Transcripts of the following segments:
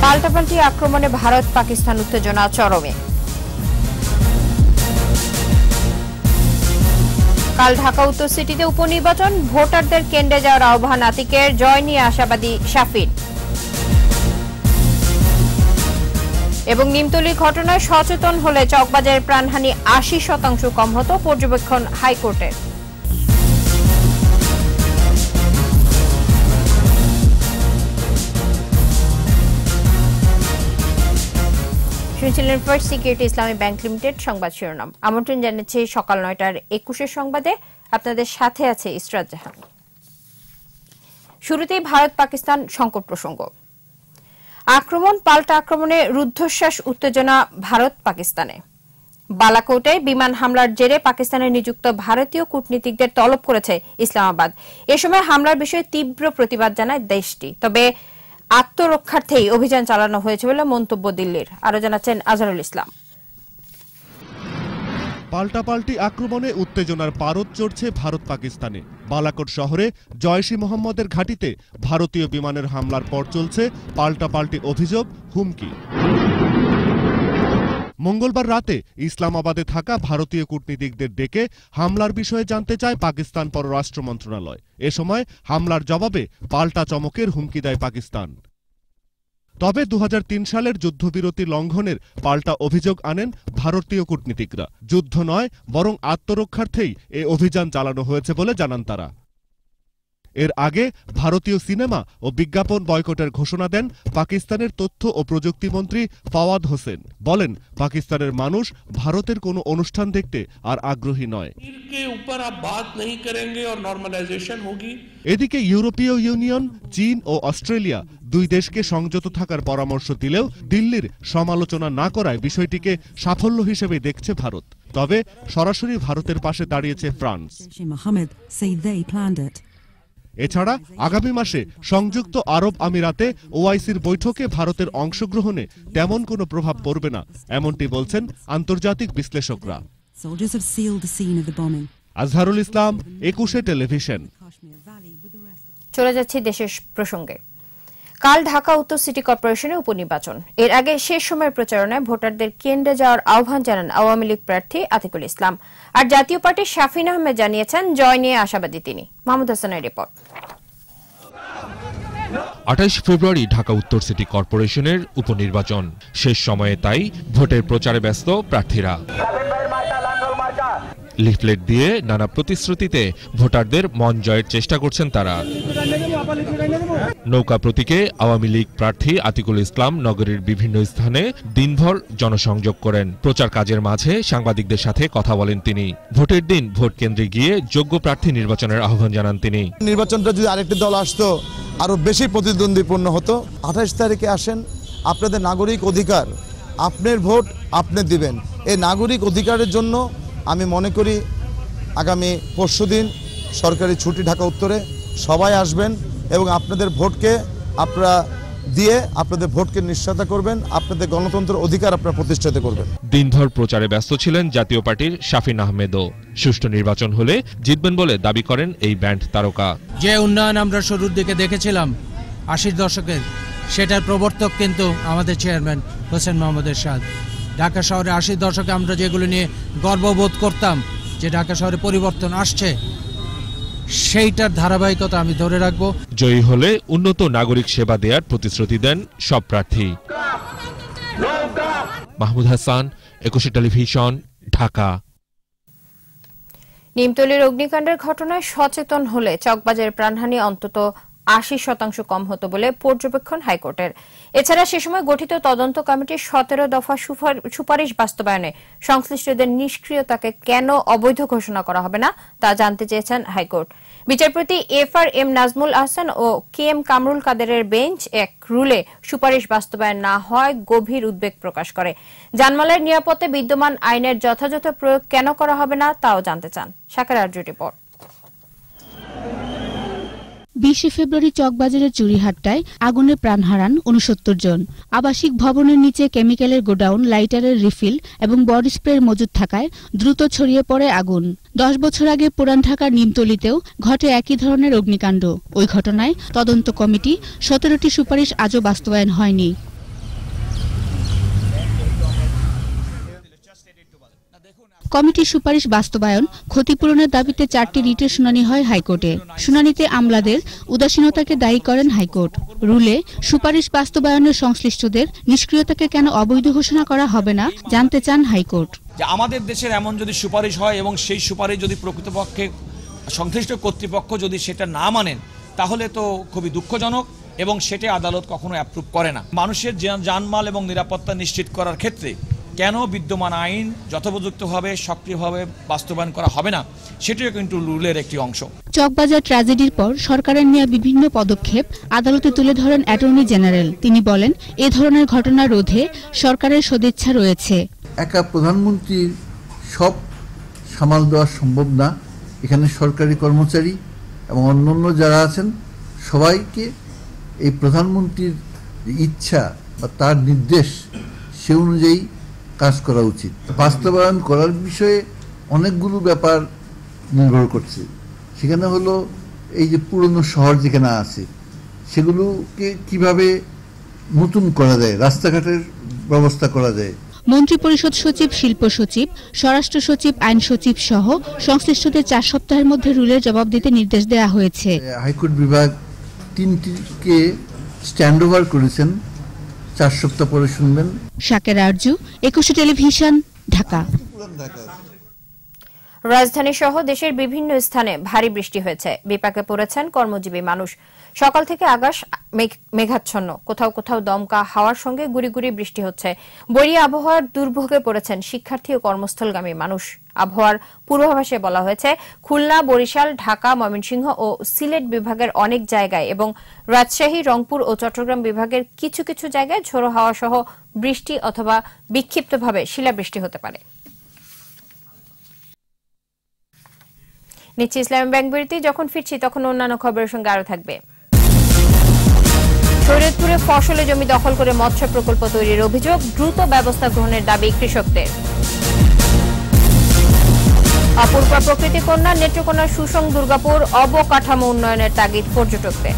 পাল্টাপাল্টি আক্রমণে ভারত পাকিস্তান উত্তেজনা চরমে। কাল ঢাকা উত্তর সিটিতে উপনির্বাচন, ভোটারদের কেন্দ্রে যাওয়ার আহ্বান আতিকের, জয় নিয়ে আশাবাদী শাফিন। এবং নিমতলির ঘটনায় সচেতন হলে চকবাজারের প্রাণহানি ৮০% কম হতো, পর্যবেক্ষণ হাইকোর্টের। শুনছিলেন first security Islami bank limited সংবাদ শিরোনাম। আমন্ত্রণ জানাচ্ছি সকাল ৯টার ২১ সংবাদে। আপনাদের সাথে আছে ইসরাত জাহান। শুরুতেই ভারত পাকিস্তান সংকট প্রসঙ্গ। আক্রমণ পাল্টা আক্রমণে রুদ্ধশ্বাস উত্তেজনা ভারত পাকিস্তানে। বালাকোটে বিমান হামলার জেরে পাকিস্তানে নিযুক্ত ভারতীয় কূটনীতিকদের তলব করেছে ইসলামাবাদ। এ সময় হামলার বিষয়ে তীব্র প্রতিবাদ জানায় দেশটি, তবে আত্মরক্ষার্থেই অভিযান চালানো হয়েছে বলে মন্তব্য দিল্লির। আরো জানাচ্ছেন আজহারুল ইসলাম। পাল্টাপাল্টি আক্রমণে উত্তেজনার পারদ চড়ছে ভারত পাকিস্তানে। বালাকোট শহরে জয়শ-ই মোহাম্মদের ঘাঁটিতে ভারতীয় বিমানের হামলার পর চলছে পাল্টাপাল্টি অভিযোগ, হুমকি। মঙ্গলবার রাতে ইসলামাবাদে থাকা ভারতীয় কূটনীতিকদের ডেকে হামলার বিষয়ে জানতে চায় পাকিস্তান পররাষ্ট্র মন্ত্রণালয়। এ সময় হামলার জবাবে পাল্টা চমকের হুমকি দেয় পাকিস্তান। তবে ২০০৩ সালের যুদ্ধবিরতি লঙ্ঘনের পাল্টা অভিযোগ আনেন ভারতীয় কূটনীতিকরা। যুদ্ধ নয়, বরং আত্মরক্ষার্থেই এ অভিযান চালানো হয়েছে বলে জানান তারা। এর আগে ভারতীয় সিনেমা ও বিজ্ঞাপন বয়কটের ঘোষণা দেন পাকিস্তানের তথ্য ও প্রযুক্তি মন্ত্রী ফাওয়াদ হোসেন। বলেন, পাকিস্তানের মানুষ ভারতের কোনো অনুষ্ঠান দেখতে আর আগ্রহী নয়। এদিকে ইউরোপীয় ইউনিয়ন, চীন ও অস্ট্রেলিয়া দুই দেশকে সংযত থাকার পরামর্শ দিলেও দিল্লির সমালোচনা না করায় বিষয়টিকে সাফল্য হিসেবে দেখছে ভারত। তবে সরাসরি ভারতের পাশে দাঁড়িয়েছে ফ্রান্স। এছাড়া আগামী মাসে সংযুক্ত আরব আমিরাতে ওআইসির বৈঠকে ভারতের অংশগ্রহণে তেমন কোনো প্রভাব পড়বে না, এমনটি বলছেন আন্তর্জাতিক বিশ্লেষকরা। আজহারুল ইসলাম, ২১ টেলিভিশন। চলে যাচ্ছে দেশের প্রসঙ্গে। কাল ঢাকা উত্তর সিটি কর্পোরেশনে উপনির্বাচন। এর আগে শেষ সময়ের প্রচারণায় ভোটারদের কেন্দ্রে যাওয়ার আহ্বান জানান আওয়ামী লীগ প্রার্থী আতিকুল ইসলাম। আর জাতীয় পার্টির শাফিন আহমেদ জানিয়েছেন জয় নিয়ে আশাবাদী তিনি। মাহমুদ হাসানের রিপোর্ট। ২৮ ফেব্রুয়ারি ঢাকা উত্তর সিটি কর্পোরেশনের উপনির্বাচন। শেষ সময়ে তাই ভোটের প্রচারে ব্যস্ত প্রার্থীরা। লিফলেট দিয়ে নানা প্রতিশ্রুতিতে ভোটারদের মন জয়ের চেষ্টা করছেন তারা। নৌকা প্রতীকে আওয়ামী লীগ প্রার্থী আতিকুল ইসলাম নগরীর বিভিন্ন স্থানে দিনভর জনসংযোগ করেন। প্রচার কাজের মাঝে সাংবাদিকদের সাথে কথা বলেন তিনি। ভোটের দিন ভোট কেন্দ্রে গিয়ে যোগ্য প্রার্থী নির্বাচনের আহ্বান জানান তিনি। নির্বাচনটা যদি আরেকটি দল আসতো আরো বেশি প্রতিদ্বন্দ্বীপূর্ণ হতো। ২৮ তারিখে আসেন, আপনাদের নাগরিক অধিকার, আপনার ভোট আপনি দিবেন। এই নাগরিক অধিকারের জন্য আমি মনে করি আগামী পরশুদিন সরকারি ছুটি ঢাকা উত্তরে, সবাই আসবেন এবং আপনাদের ভোটকে আপনারা দিয়ে আপনাদের ভোটকে নিশ্চয়তা করবেন, আপনাদের গণতন্ত্রের অধিকার আপনারা প্রতিষ্ঠিত করবেন। দিনভর প্রচারে ব্যস্ত ছিলেন জাতীয় পার্টির শাফিন আহমেদও। সুষ্ঠু নির্বাচন হলে জিতবেন বলে দাবি করেন এই ব্যান্ড তারকা। যে উন্নয়ন আমরা শুরুর দিকে দেখেছিলাম ৮০ দশকের, সেটার প্রবর্তক কিন্তু আমাদের চেয়ারম্যান হোসেন মোহাম্মদ এরশাদ। ঢাকা শহরে ৮০ দশকে আমরা যেগুলো নিয়ে গর্ববোধ করতাম যে ঢাকা শহরে পরিবর্তন আসছে, সেইটার ধারাবাহিকতা আমি ধরে রাখবো। জয়ী হলে উন্নত নাগরিক সেবা দেওয়ার প্রতিশ্রুতি দেন সব প্রার্থী। মাহমুদ হাসান, ২১ টেলিভিশন, ঢাকা। নিমতলির অগ্নিকাণ্ডের ঘটনায় সচেতন হলে চকবাজারের প্রাণহানি অন্তত ৮০% কম হতো বলে পর্যবেক্ষণ হাইকোর্টের। এছাড়া সে সময় গঠিত তদন্ত কমিটির ১৭ দফা সুপারিশ বাস্তবায়নে সংশ্লিষ্টদের নিষ্ক্রিয়তাকে কেন অবৈধ ঘোষণা করা হবে না তা জানতে চেয়েছেন হাইকোর্ট। বিচারপতি FRM নাজমুল আহসান ও KM কামরুল কাদেরের বেঞ্চ এক রুলে সুপারিশ বাস্তবায়ন না হয় গভীর উদ্বেগ প্রকাশ করে। জানমালের নিরাপত্তা বিদ্যমান আইনের যথাযথ প্রয়োগ কেন করা হবে না তাও জানতে চান। শাকার আরজু রিপোর্ট। ২০ ফেব্রুয়ারি চকবাজারের চুরিহাট্টায় আগুনে প্রাণ হারান ৬৯ জন। আবাসিক ভবনের নিচে কেমিক্যালের গোডাউন, লাইটারের রিফিল এবং বডি স্প্রের মজুদ থাকায় দ্রুত ছড়িয়ে পড়ে আগুন। ১০ বছর আগে পুরান ঢাকার নিমতলিতেও ঘটে একই ধরনের অগ্নিকাণ্ড। ওই ঘটনায় তদন্ত কমিটি ১৭টি সুপারিশ আজও বাস্তবায়ন হয়নি। কমিটির সুপারিশ বাস্তবায়ন, ক্ষতিপূরণের দাবিতে 4টি রিটের শুনানি হয় হাইকোর্টে। শুনানিতে আমলাদের উদাসীনতাকে দায়ী করেন হাইকোর্ট। রুলে সুপারিশ বাস্তবায়নের সংশ্লিষ্টদের নিষ্ক্রিয়তাকে কেন অবৈধ ঘোষণা করা হবে না জানতে চান হাইকোর্ট। যে আমাদের দেশের এমন যদি সুপারিশ হয় এবং সেই সুপারিশ যদি প্রকৃতপক্ষে সংশ্লিষ্ট কর্তৃপক্ষ যদি সেটা না মানেন তাহলে তো খুবই দুঃখজনক এবং সেটা আদালত কখনো অ্যাপ্রুভ করে না। মানুষের জানমাল এবং নিরাপত্তা নিশ্চিত করার ক্ষেত্রে কেন বিদ্যমান আইন যথোপযুক্তভাবে সক্রিয়ভাবে বাস্তবায়ন করা হবে না সেটিও কিন্তু রুলের একটি অংশ। চকবাজার ট্র্যাজেডির পর সরকারের নেওয়া বিভিন্ন পদক্ষেপ আদালতে তুলে ধরেন অ্যাটর্নি জেনারেল। তিনি বলেন, এ ধরনের ঘটনা রোধে সরকারের সদিচ্ছা রয়েছে। একা প্রধানমন্ত্রীর সব সামাল দেওয়া সম্ভব না। এখানে সরকারি কর্মচারী এবং অন্যান্য যারা আছেন সবাইকে এই প্রধানমন্ত্রীর ইচ্ছা বা তার নির্দেশ সে অনুযায়ী কাজ করা উচিত। বাস্তবায়ন করার বিষয়ে অনেকগুলো ব্যাপার নির্ভর করছে। সেখানে হলো এই যে পুরনো শহর যেখানে আছে সেগুলোকে কিভাবে নতুন করা যায়, রাস্তাঘাটের ব্যবস্থা করা যায়। মন্ত্রিপরিষদ সচিব, শিল্প সচিব, স্বরাষ্ট্র সচিব, আইন সচিব সহ সংশ্লিষ্টদের 4 সপ্তাহের মধ্যে রুলের জবাব দিতে নির্দেশ দেওয়া হয়েছে। হাইকোর্ট বিভাগ 3টিকে স্ট্যান্ড ওভার করেছেন, 4 সপ্তাহ পরে শুনবেন। শাকের আরজু, 21 টেলিভিশন, ঢাকা। রাজধানী সহ দেশের বিভিন্ন স্থানে ভারী বৃষ্টি হয়েছে। বিপাকে পড়েছেন কর্মজীবী মানুষ। সকাল থেকে আকাশ মেঘাচ্ছন্ন, কোথাও কোথাও দমকা হাওয়ার সঙ্গে গুড়ি গুড়ি বৃষ্টি হচ্ছে। বৈরী আবহাওয়ার দুর্ভোগে পড়েছেন শিক্ষার্থী ও কর্মস্থলগামী মানুষ। আবহাওয়ার পূর্বাভাসে বলা হয়েছে, খুলনা, বরিশাল, ঢাকা, ময়মনসিংহ ও সিলেট বিভাগের অনেক জায়গায় এবং রাজশাহী, রংপুর ও চট্টগ্রাম বিভাগের কিছু কিছু জায়গায় ঝোড়ো হাওয়া সহ বৃষ্টি অথবা বিক্ষিপ্তভাবে শিলাবৃষ্টি হতে পারে। নিচ্ছি ইসলামী ব্যাংক বিরতি। যখন ফিরছি তখন অন্যান্য খবরের সঙ্গে আরো থাকবে। শরীয়তপুরে ফসলে জমি দখল করে মৎস্য প্রকল্প তৈরির অভিযোগ, দ্রুত ব্যবস্থা গ্রহণের দাবি কৃষকদের। অপূর্ব প্রকৃতি কন্যা নেত্রকোনা সুসং দুর্গাপুর অবকাঠামো উন্নয়নের তাগিদ পর্যটকদের।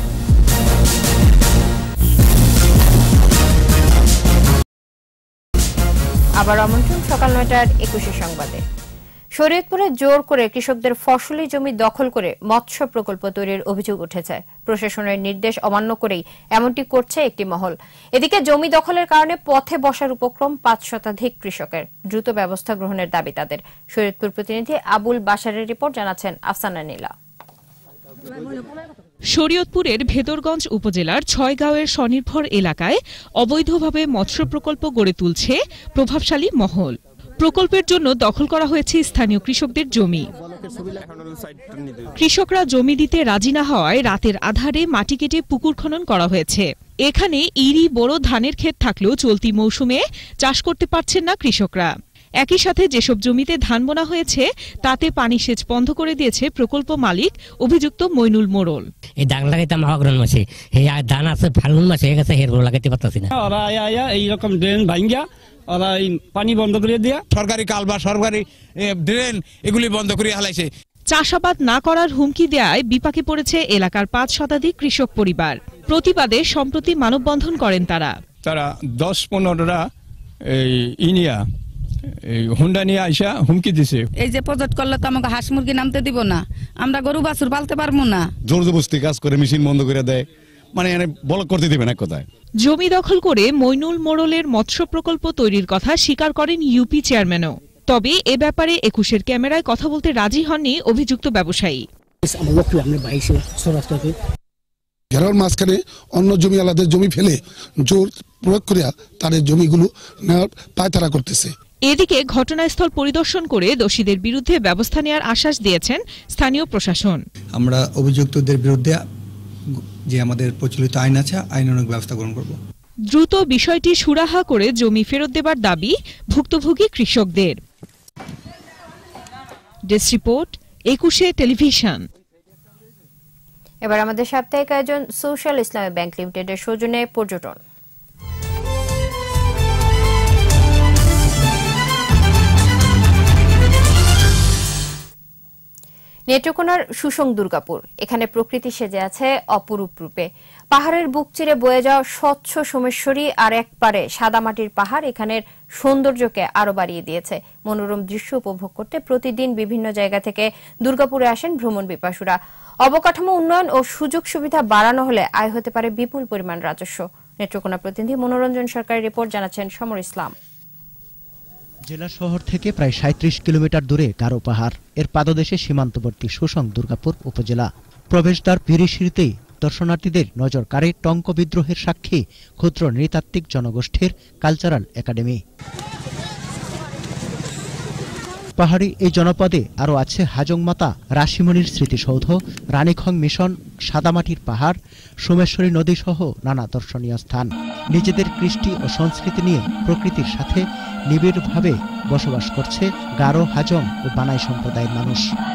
আবার আমন্ত্রণ সকাল 9টার 21 সংবাদে। শরীয়তপুরে জোর করে কৃষকদের ফসলি জমি দখল করে মৎস্য প্রকল্প তৈরির অভিযোগ উঠেছে। প্রশাসনের নির্দেশ অমান্য করেই এমনটি করছে একটি মহল। এদিকে জমি দখলের কারণে পথে বসার উপক্রম 5 শতাধিক কৃষকের। দ্রুত ব্যবস্থা গ্রহণের দাবি তাদের। শরীয়তপুর প্রতিনিধি আবুল বাশারের রিপোর্ট, জানাচ্ছেন আফসানা নীলা। শরীয়তপুরের ভেদরগঞ্জ উপজেলার 6 গাঁওয়ের স্বনির্ভর এলাকায় অবৈধভাবে মৎস্য প্রকল্প গড়ে তুলছে প্রভাবশালী মহল। প্রকল্পের জন্য দখল করা হয়েছে স্থানীয় কৃষকদের জমি। কৃষকরা জমি দিতে রাজি না হওয়ায় রাতের আধারে মাটি কেটে পুকুর খনন করা হয়েছে। এখানে ইরি, বড় ধানের ক্ষেত থাকলেও চলতি মৌসুমে চাষ করতে পারছেন না কৃষকরা। একই সাথে যেসব জমিতে ধান বোনা হয়েছে তাতে পানি সেচ বন্ধ করে দিয়েছে প্রকল্প মালিক অভিযুক্ত মইনুল মোড়ল। এই ধান লাগাইতাম অগ্রহণ মাসে, এই ধান আছে ফাল্গুন মাসে, হয়ে গেছে হেরবো লাগাইতে পারতাছি না। ওরা এইরকম ড্রেন ভাঙ্গা ওরা পানি বন্ধ করে দিয়া সরকারি কাল বা সরকারি ড্রেন এগুলি বন্ধ করে হালাইছে। চাষাবাদ না করার হুমকি দেয়ায় বিপাকে পড়েছে এলাকার 5 শতাধিক কৃষক পরিবার। প্রতিবাদে সম্প্রতি মানববন্ধন করেন তারা। 10-15টা এই ইনিয়া এই হুন্ডা নিয়ে আইসা হুমকি দিছে, এই যে প্রজেক্ট করলে তো আমাকে হাঁস মুরগি নামতে দিব না, আমরা গরু বাছুর পালতে পারবো না। জোর জবরদস্তি কাজ করে মেশিন বন্ধ করে দেয়, মানে ব্লক করতে দিবে না। কথায় জমি দখল করে মইনুল মোড়লের মৎস্য প্রকল্প তৈরির কথা স্বীকার করেন ইউপি চেয়ারম্যানও। তবে এ ব্যাপারে 21-এর ক্যামেরায় কথা বলতে রাজি হননি অভিযুক্ত ব্যবসায়ী। ঘেরার মাঝখানে অন্য জমি আলাদা জমি ফেলে জোর প্রয়োগ করিয়া তাদের জমিগুলো নেওয়ার পায়তারা করতেছে। এদিকে ঘটনাস্থল পরিদর্শন করে দোষীদের বিরুদ্ধে ব্যবস্থা নেওয়ার আশ্বাস দিয়েছেন স্থানীয় প্রশাসন। আমরা অভিযুক্তদের বিরুদ্ধে যে আমাদের প্রচলিত আইন আছে আইনানুগ ব্যবস্থা গ্রহণ করব। দ্রুত বিষয়টি সুরাহা করে জমি ফেরত দেবার দাবি ভুক্তভোগী কৃষকদের। Desk report, 21 television. এবার আমাদের সাপ্তাহিক আয়োজন সোশ্যাল ইসলামী ব্যাংক লিমিটেডের সৌজন্যে পর্যটন। নেত্রকোনার সুসং দুর্গাপুর, এখানে প্রকৃতি সেজে আছে অপরূপ রূপে। পাহাড়ের বুক চিরে বয়ে যাওয়া স্বচ্ছ সোমেশ্বরী আর এক পারে সাদামাটির পাহাড় এখানের সৌন্দর্যকে আরো বাড়িয়ে দিয়েছে। মনোরম দৃশ্য উপভোগ করতে প্রতিদিন বিভিন্ন জায়গা থেকে দুর্গাপুরে আসেন ভ্রমণ পিপাসুরা। অবকাঠামো উন্নয়ন ও সুযোগ সুবিধা বাড়ানো হলে আয় হতে পারে বিপুল পরিমাণ রাজস্ব। নেত্রকোনা প্রতিনিধি মনোরঞ্জন সরকারের রিপোর্ট, জানাচ্ছেন সমর ইসলাম। জেলা শহর থেকে প্রায় ৩৭ কিলোমিটার দূরে গারো পাহাড়, এর পাদদেশে সীমান্তবর্তী সুসং দুর্গাপুর উপজেলা। প্রবেশদ্বার পিরিশিরিতেই দর্শনার্থীদের নজর কাড়ে টঙ্ক বিদ্রোহের সাক্ষী ক্ষুদ্র নৃতাত্ত্বিক জনগোষ্ঠীর কালচারাল একাডেমি। পাহাড়ি এই জনপদে আরও আছে হাজংমাতা রাশিমণির স্মৃতিসৌধ, রানীখং মিশন, সাদামাটির পাহাড়, সোমেশ্বরী নদী সহ নানা দর্শনীয় স্থান। নিজেদের কৃষ্টি ও সংস্কৃতি নিয়ে প্রকৃতির সাথে নিবিড়ভাবে বসবাস করছে গারো, হাজং ও বানাই সম্প্রদায়ের মানুষ।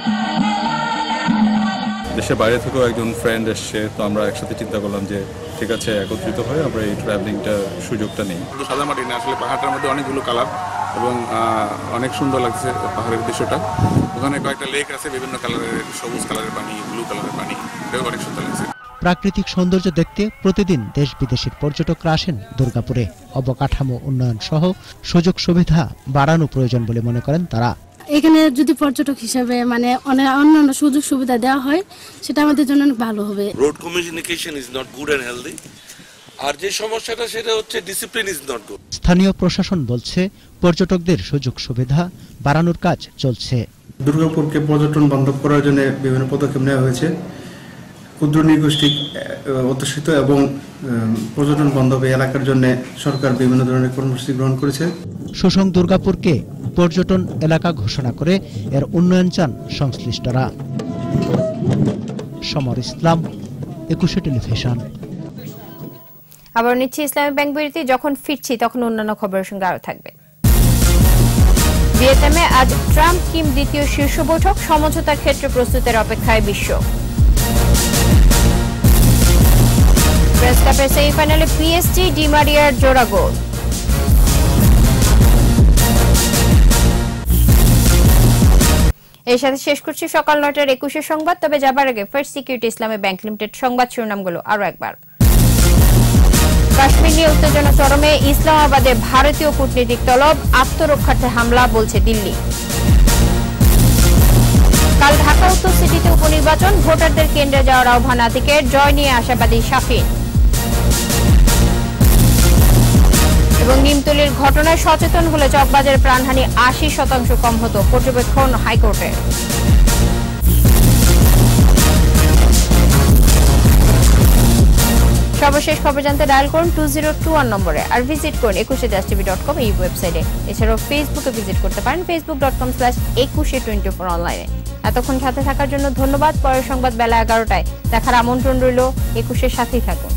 দেশের বাইরে থেকেও একজন ফ্রেন্ড এসছে, তো আমরা একসাথে চিন্তা করলাম যে ঠিক আছে, একত্রিত হয়ে আমরা এই ট্রাভেলিংটা সুযোগটা নিই। শুধু সাদামাটি না, আসলে পাহাড়টার মধ্যে অনেকগুলো কালার এবং অনেক সুন্দর লাগছে পাহাড়ের দৃশ্যটা। ওখানে কয়েকটা লেক আছে বিভিন্ন কালারের, সবুজ কালারের পানি, ব্লু কালারের পানি, এটাও অনেক সুন্দর লাগছে। প্রাকৃতিক সৌন্দর্য দেখতে প্রতিদিন দেশ বিদেশের পর্যটকরা আসেন দুর্গাপুরে। অবকাঠামো উন্নয়ন সহ সুযোগ সুবিধা বাড়ানো প্রয়োজন বলে মনে করেন তারা। এখানে যদি পর্যটক হিসেবে অন্যান্য সুযোগ সুবিধা দেওয়া হয়, সেটা আমাদের জন্য অনেক ভালো হবে। Road communication is not good and healthy, আর যে সমস্যাটা সেটা হচ্ছে ডিসিপ্লিন ইজ নট গুড। স্থানীয় প্রশাসন বলছে পর্যটকদের সুযোগ সুবিধা বাড়ানোর কাজ চলছে। দুর্গাপুরকে পর্যটন বান্ধব করার জন্য বিভিন্ন পদক্ষেপ নেওয়া হয়েছে। ক্ষুদ্র নৃগোষ্ঠী অধ্যুষিত এবং পর্যটন বান্ধব এলাকার জন্য সরকার বিভিন্ন ধরনের কর্মসূচি গ্রহণ করেছে। সুসং দুর্গাপুরকে পর্যটন এলাকা ঘোষণা করে এর উন্নয়ন চান সংশ্লিষ্টরা। সমর ইসলাম, 21 টেলিভিশন। আবার নিচ্ছি ইসলামী ব্যাংক বিরতি। যখন ফিরছি তখন অন্যান্য খবরের সঙ্গে আরো থাকবে। ভিয়েতনামে আজ ট্রাম্প কিম দ্বিতীয় শীর্ষ বৈঠক, সমঝোতার ক্ষেত্রে প্রস্তুতের অপেক্ষায় বিশ্ব। প্রেস কাপের সেমিফাইনালে পিএসজি ডি মারিয়ার জোড়া গোল। এর সাথে শেষ করছি সকাল ৯টার ২১ সংবাদ। তবে যাবার আগে first security Islami bank limited সংবাদ শিরোনামগুলো আরো একবার। কাশ্মীর নিয়ে উত্তেজনা চরমে, ইসলামাবাদে ভারতীয় কূটনীতিক তলব, আত্মরক্ষার্থে হামলা বলছে দিল্লি। কাল ঢাকা উত্তর সিটিতে উপনির্বাচন, ভোটারদের কেন্দ্রে যাওয়ার আহ্বান আতিকের, জয় নিয়ে আশাবাদী শাফিন। এবং নিমতলির ঘটনায় সচেতন হলে চকবাজারের প্রাণহানি ৮০% কম হতো, পর্যবেক্ষণ হাইকোর্টের। সর্বশেষ খবর জানতে ডায়াল করুন 2021 নম্বরে, আর ভিজিট করুন 21htv.com এই ওয়েবসাইটে। এছাড়াও ফেসবুকে ভিজিট করতে পারেন facebook.com/2124 অনলাইনে। এতক্ষণ সাথে থাকার জন্য ধন্যবাদ। পরের সংবাদ বেলা 11টায় দেখার আমন্ত্রণ রইল। 21-এর সাথেই থাকুন।